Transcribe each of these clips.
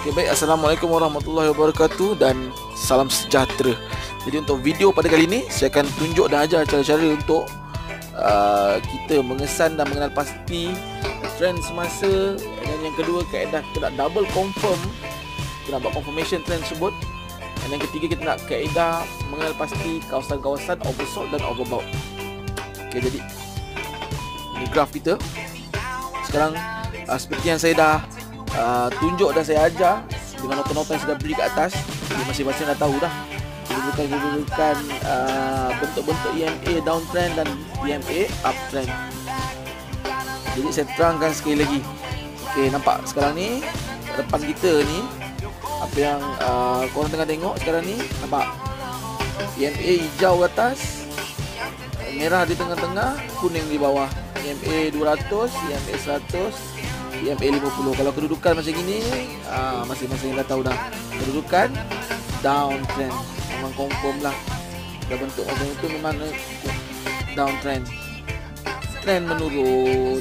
Okay, baik. Assalamualaikum warahmatullahi wabarakatuh dan salam sejahtera. Jadi untuk video pada kali ini saya akan tunjuk dan ajar cara-cara untuk kita mengesan dan mengenal pasti trend semasa. Dan yang kedua, kaedah kita nak double confirm, kita nak buat confirmation trend tersebut. Dan yang ketiga, kita nak kaedah mengenal pasti kawasan-kawasan oversold dan overbought. Okay, jadi ini graf kita. Sekarang seperti yang saya dah tunjuk dan saya ajar dengan nota-nota yang sudah beri kat atas. Jadi masing-masing dah tahu dah kedudukan bentuk-bentuk EMA downtrend dan EMA uptrend. Jadi saya terangkan sekali lagi. Okey, nampak sekarang ni depan kita ni, apa yang korang tengah tengok sekarang ni, nampak EMA hijau atas, merah di tengah-tengah, kuning di bawah. EMA 200, EMA 100, EMA 50. Kalau kedudukan macam gini, masing-masing dah tahu dah kedudukan downtrend. Memang confirm lah. Dah bentuk macam itu memang downtrend. Trend menurun.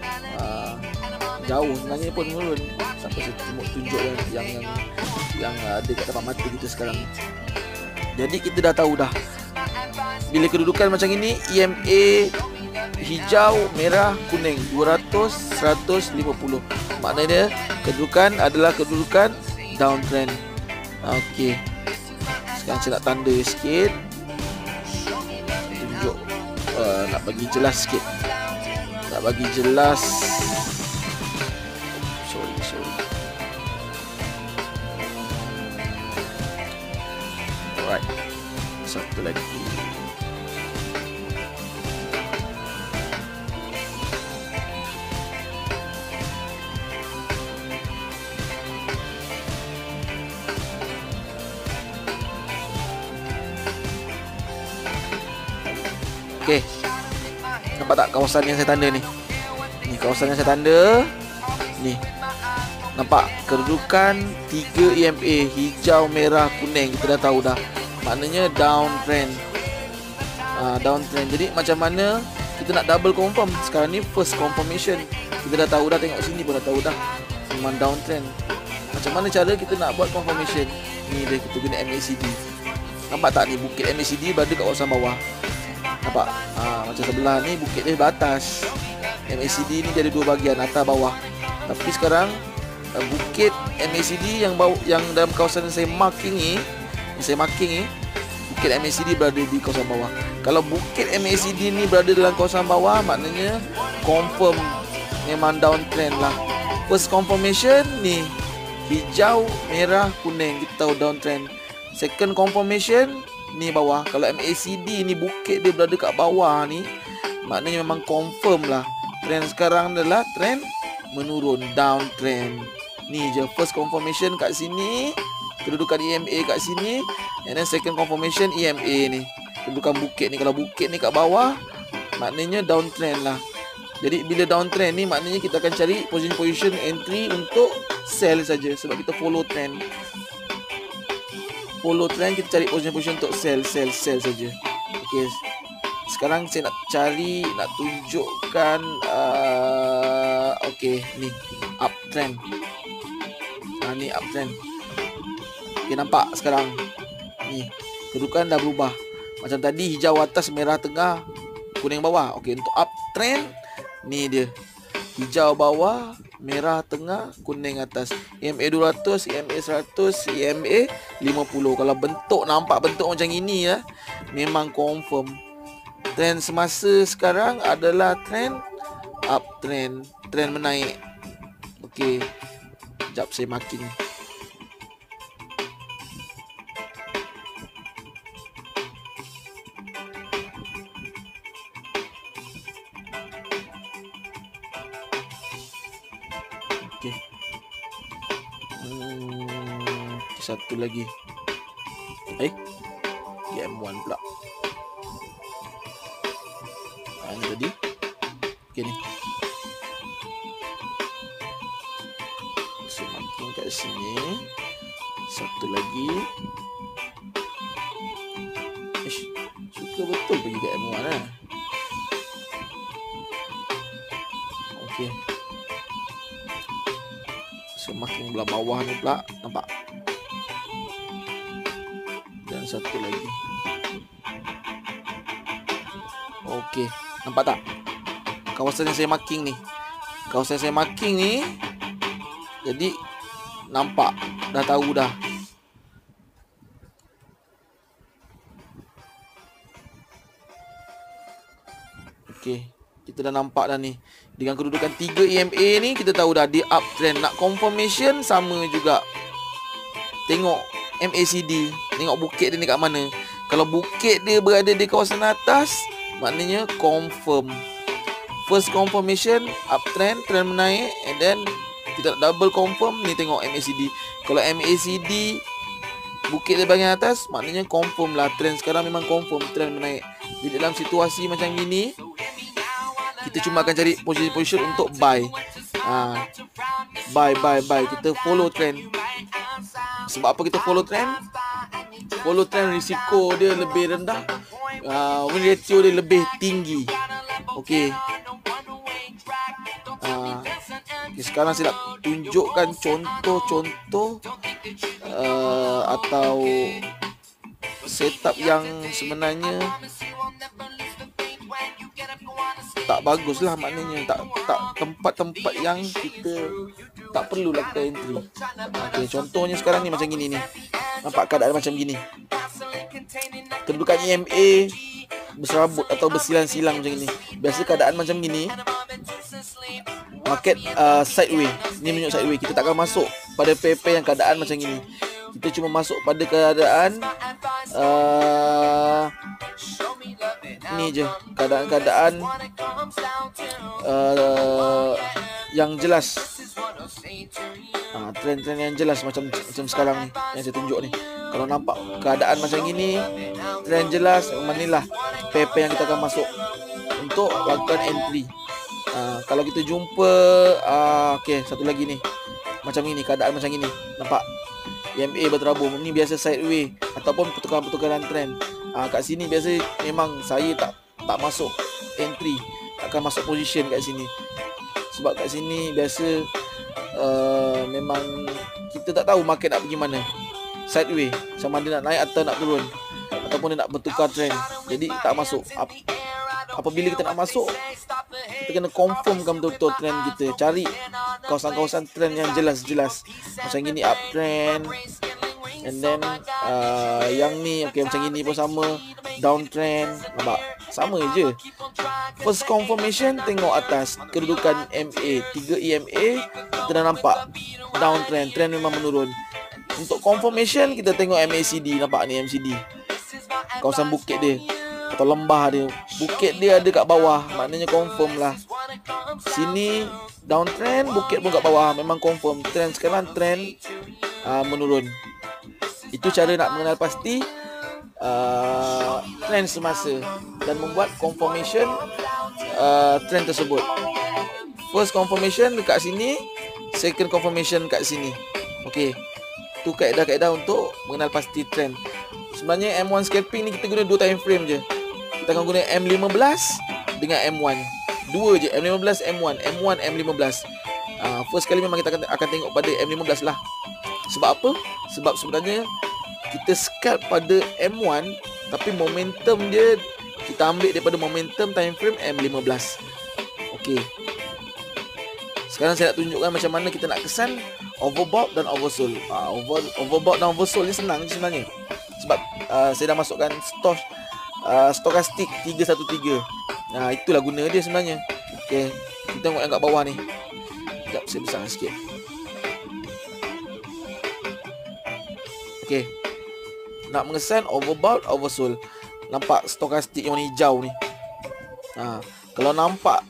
Jauh sebenarnya pun menurun. Sampai saya tunjuk yang ada kat depan mata kita sekarang. Jadi kita dah tahu dah. Bila kedudukan macam ini, EMA hijau, merah, kuning, 200, 150. Maknanya kedudukan adalah kedudukan downtrend. Okey. Sekarang saya nak tanda sikit. Tunjuk nak bagi jelas sikit. Nak bagi jelas. Sorry. Alright. Satu lagi. Okey. Nampak tak kawasan yang saya tanda ni? Ni kawasan yang saya tanda. Ni. Nampak kedudukan 3 EMA hijau, merah, kuning. Kita dah tahu dah. Maknanya downtrend. Downtrend. Jadi macam mana kita nak double confirm? Sekarang ni first confirmation. Kita dah tahu dah, tengok sini pun dah tahu dah. Memang downtrend. Macam mana cara kita nak buat confirmation? Ni dia, kita guna MACD. Nampak tak ni bukit MACD berada kat kawasan bawah. Nampak? Macam sebelah ni bukit dia batas. MACD ni dia ada dua bahagian, atas bawah. Tapi sekarang bukit MACD yang dalam kawasan yang saya marking ni, bukit MACD berada di kawasan bawah. Kalau bukit MACD ni berada dalam kawasan bawah, maknanya confirm memang downtrend lah. First confirmation ni hijau, merah, kuning, kita tahu downtrend. Second confirmation ni bawah. Kalau MACD ni bukit dia berada kat bawah ni, maknanya memang confirm lah. Trend sekarang adalah trend menurun, downtrend. Ni je first confirmation kat sini, kedudukan EMA kat sini, and then second confirmation EMA ni, kedudukan bukit ni. Kalau bukit ni kat bawah, maknanya downtrend lah. Jadi bila downtrend ni, maknanya kita akan cari position entry untuk sell saja, sebab kita follow trend. Follow trend, kita cari position untuk sell saja. Okey. Sekarang saya nak tunjukkan okey, ni uptrend. Ni uptrend. Okey, nampak sekarang. Ni kedudukan dah berubah. Macam tadi hijau atas, merah tengah, kuning bawah. Okey, untuk uptrend ni dia. Hijau bawah, merah tengah, kuning atas. EMA 200, EMA 100, EMA 50. Kalau nampak bentuk macam ini ya, memang confirm. Trend semasa sekarang adalah trend uptrend, trend menaik. Okey. Sekejap saya marking. Okey. Satu lagi. M1 pula. Ini tadi. Okey ni. Saya marking kat sini. Satu lagi. Suka betul pergi kat M1 lah. Okey. Semakin belah bawah ni pula, nampak? Dan satu lagi. Okey, nampak tak? Kawasan yang saya marking ni. Kawasan saya marking ni, jadi nampak, dah tahu dah. Okey, kita dah nampak dah ni. Dengan kedudukan 3 EMA ni, kita tahu dah dia uptrend. Nak confirmation sama juga. Tengok MACD, tengok bukit dia ni kat mana. Kalau bukit dia berada di kawasan atas, maknanya confirm. First confirmation, uptrend, trend menaik. And then kita double confirm, ni tengok MACD. Kalau MACD bukit dia bahagian atas, maknanya confirm lah. Trend sekarang memang confirm, trend menaik. Jadi dalam situasi macam gini, kita cuma akan cari position untuk buy. Buy. Kita follow trend. Sebab apa kita follow trend? Follow trend, risiko dia lebih rendah, win ratio dia lebih tinggi. Okey. Sekarang saya nak tunjukkan contoh-contoh atau setup yang sebenarnya tak bagus lah, maknanya tak tempat-tempat yang kita tak perlu lakukan entry. Okey, contohnya sekarang ni macam gini ni. Nampak keadaan macam gini. Kedudukan EMA berserabut atau bersilang-silang macam gini. Biasa keadaan macam gini, market sideways. Ni menunjuk sideways. Kita takkan masuk pada pair-pair yang keadaan macam gini. Kita cuma masuk pada keadaan ni je, keadaan-keadaan yang jelas, trend-trend yang jelas macam sekarang ni yang saya tunjuk ni. Kalau nampak keadaan macam gini, trend jelas, manilah pair-pair yang kita akan masuk untuk lakukan entry. Kalau kita jumpa okey, satu lagi ni macam ini, keadaan macam ini, nampak EMA berterabur, ni biasa sideways ataupun pertukaran-pertukaran trend. Kat sini biasa memang saya tak masuk entry, takkan masuk position kat sini. Sebab kat sini biasa memang kita tak tahu market nak pergi mana. Sideways, sama dia nak naik atau nak turun, ataupun dia nak bertukar trend. Jadi tak masuk. Apabila kita nak masuk, kita kena confirmkan betul-betul trend kita. Cari kawasan-kawasan trend yang jelas-jelas. Macam gini uptrend. And then yang ni macam gini pun sama, downtrend. Nampak? Sama je. First confirmation, tengok atas kedudukan MA 3 EMA, kita dah nampak downtrend, trend memang menurun. Untuk confirmation, kita tengok MACD. Nampak ni MACD, kawasan bukit dia atau lembah dia. Bukit dia ada kat bawah, maknanya confirm lah. Sini downtrend, bukit pun kat bawah, memang confirm. Trend sekarang trend menurun. Itu cara nak mengenal pasti trend semasa dan membuat confirmation trend tersebut. First confirmation dekat sini, second confirmation kat sini. Okey, tu kaedah-kaedah untuk mengenal pasti trend. Sebenarnya M1 scalping ni kita guna 2 time frame je. Kita akan guna M15 dengan M1. 2 je, M15, M1, M1, M15. First kali memang kita akan tengok pada M15 lah. Sebab apa? Sebab sebenarnya kita scalp pada M1, tapi momentum dia kita ambil daripada momentum time frame M15. Okey. Sekarang saya nak tunjukkan macam mana kita nak kesan overbought dan oversold. Overbought dan oversold ni senang je sebenarnya. Sebab saya dah masukkan stokastik 313. Itulah guna dia sebenarnya. Okey, kita tengok yang kat bawah ni. Sekejap, saya besar sikit. Okey, nak mengesan overbought, oversold. Nampak stokastik yang warna hijau ni. Kalau nampak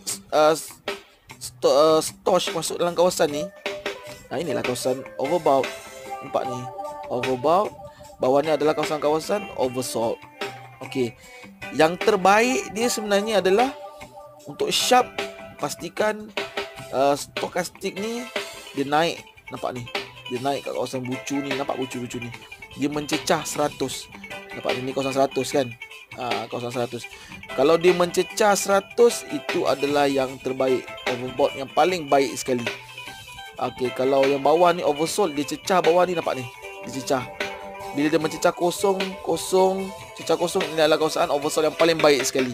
stosh masuk dalam kawasan ni, inilah kawasan overbought. Nampak ni, overbought. Bawah ni adalah kawasan-kawasan oversold. Okey, yang terbaik dia sebenarnya adalah untuk sharp, pastikan stokastik ni dia naik. Nampak ni, dia naik kat kawasan bucu ni. Nampak bucu-bucu ni, dia mencecah 100. Nampak ni kawasan 100 kan. Kawasan 100. Kalau dia mencecah 100, itu adalah yang terbaik, overbought yang paling baik sekali. Okey, kalau yang bawah ni oversold, dia cecah bawah ni, nampak ni. Dia cecah. Bila dia mencecah kosong, cecah kosong, ini adalah kawasan oversold yang paling baik sekali.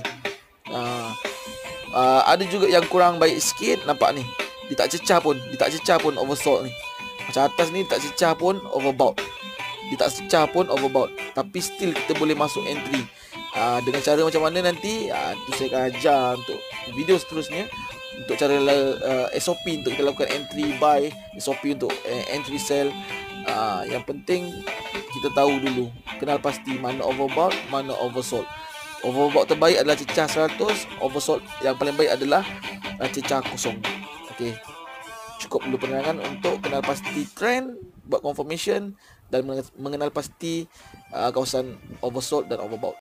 Ada juga yang kurang baik sikit, nampak ni. Dia tak cecah pun oversold ni. Macam atas ni tak cecah pun overbought. Dia tak cecah pun overbought. Tapi still kita boleh masuk entry. Dengan cara macam mana nanti, tu saya akan ajar untuk video seterusnya. Untuk cara SOP untuk kita lakukan entry buy, SOP untuk entry sell. Yang penting kita tahu dulu, kenal pasti mana overbought, mana oversold. Overbought terbaik adalah cecah 100, oversold yang paling baik adalah cecah kosong. Okey. Cukup dulu penerangan untuk kenal pasti trend, buat confirmation dan mengenal pasti kawasan oversold dan overbought.